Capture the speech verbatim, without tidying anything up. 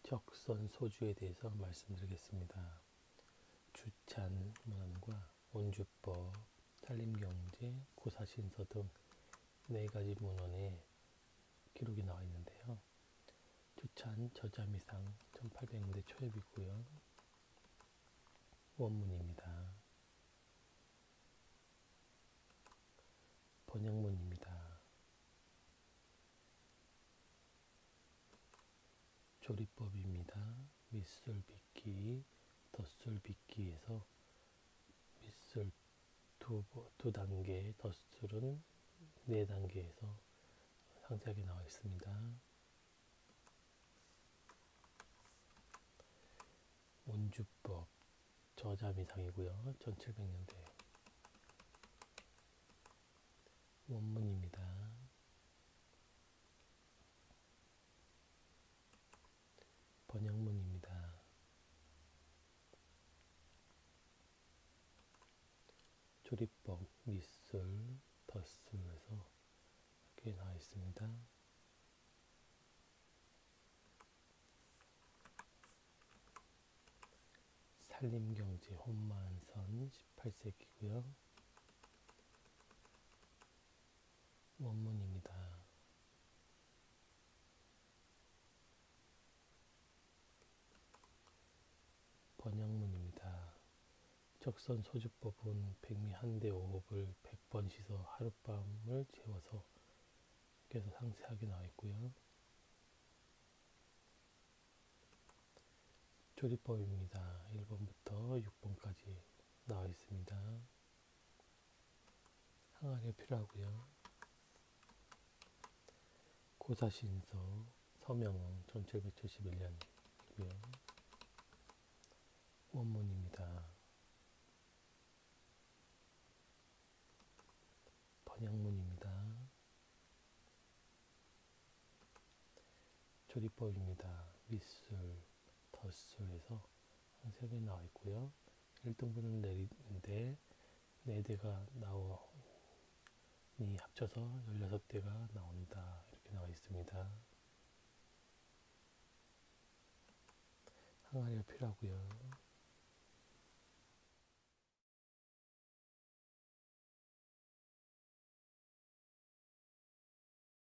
적선 소주에 대해서 말씀드리겠습니다. 주찬 문헌과 온주법, 산림경제, 고사신서 등 네 가지 문헌에 기록이 나와 있는데요. 주찬 저자미상 천팔백 년대 초엽이고요. 원문입니다. 번역문입니다. 조리법입니다. 밑술 빚기, 덧술 빚기에서 밑술 두, 두 단계, 덧술은 네 단계에서 상세하게 나와 있습니다. 온주법, 저자미상이고요. 천칠백 년대 원문입니다. 번역문입니다. 조리법, 밑술, 덧술에서 이렇게 나와 있습니다. 산림경제 혼만선 십팔 세기고요. 원문입니다. 번역문입니다. 적선 소주법은 백미 한 대 오 호흡을 백 번 씻어 하룻밤을 재워서 그래서 상세하게 나와 있고요. 조리법입니다. 일 번부터 육 번까지 나와 있습니다. 항아리가 필요하고요. 고사신서 서명은 천칠백칠십일 년이고요. 원문입니다. 번역문입니다. 조리법입니다. 밑술, 덧술에서 상세하게 나와 있고요. 일 등분을 내리는데 네 대가 나오니 합쳐서 열여섯 대가 나온다. 이렇게 나와 있습니다. 항아리가 필요하고요.